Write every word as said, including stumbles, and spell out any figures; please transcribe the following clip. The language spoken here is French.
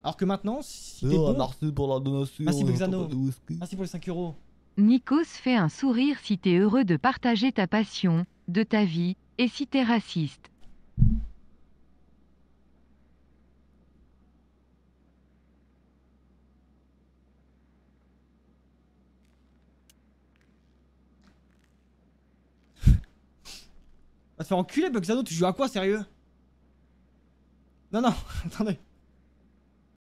Alors que maintenant, si t'es Oh, bon... merci pour la donation. Merci, euh, Bexano. papa de whisky. Merci pour les cinq euros. Nikos fait un sourire si t'es heureux de partager ta passion, de ta vie, et si t'es raciste. Va te faire enculer, Bexano, tu joues à quoi, sérieux? Non, non, attendez.